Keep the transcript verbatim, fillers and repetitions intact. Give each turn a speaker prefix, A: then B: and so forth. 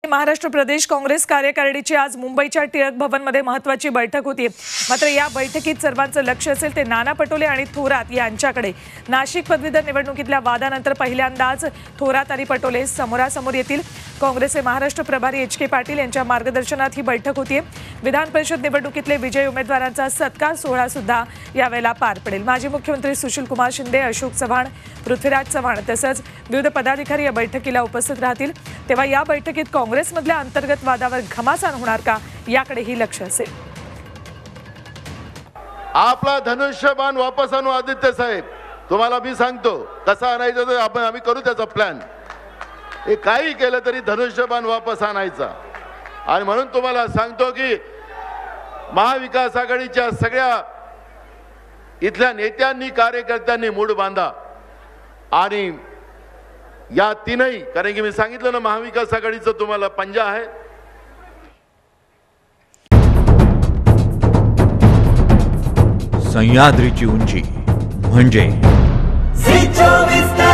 A: महाराष्ट्र प्रदेश काँग्रेस कार्यकारिणीची आज मुंबईच्या टिळक भवनमध्ये महत्त्वाची बैठक होती। मात्र या बैठकीत सर्वांचं लक्ष असेल ते नाना पटोले आणि थोरात यांच्याकडे। नाशिक पदवीधर निवडणुकीतल्या वादानंतर पहिल्यांदाच थोरात आणि पटोले समोरासमोर येतील। काँग्रेसचे महाराष्ट्र प्रभारी एच के पाटील यांच्या मार्गदर्शनात ही बैठक होती। विधान परिषद निवडणुकीतले विजयी उमेदवारांचा सत्कार सोहळा सुद्धा यावेळेला पार पडेल। माजी मुख्यमंत्री सुशीलकुमार शिंदे, अशोक चव्हाण, पृथ्वीराज चव्हाण तसंच विविध पदाधिकारी या बैठकीला उपस्थित राहतील। तेव्हा या बैठकीत काँग्रेसमधल्या अंतर्गत वादावर घमासान होणार का याकडेही लक्ष असेल।
B: आपला धनुष्यबाण वापस आणू आदित्य साहेब, तुम्हाला मी सांगतो कसा आणायचा तर आपण आम्ही करू त्याचा प्लॅन। हे काही केलं तरी धनुष्यबाण वापस आणायचा। आणि म्हणून तुम्हाला सांगतो की महाविकास आघाडीच्या सगळ्या इथल्या नेत्यांनी कार्यकर्त्यांनी मूड बांधा आणि या तीनही, कारण की मी सांगितलं ना महाविकास आघाडीचं तुम्हाला पंजा आहे।
C: सह्याद्रीची उंची म्हणजे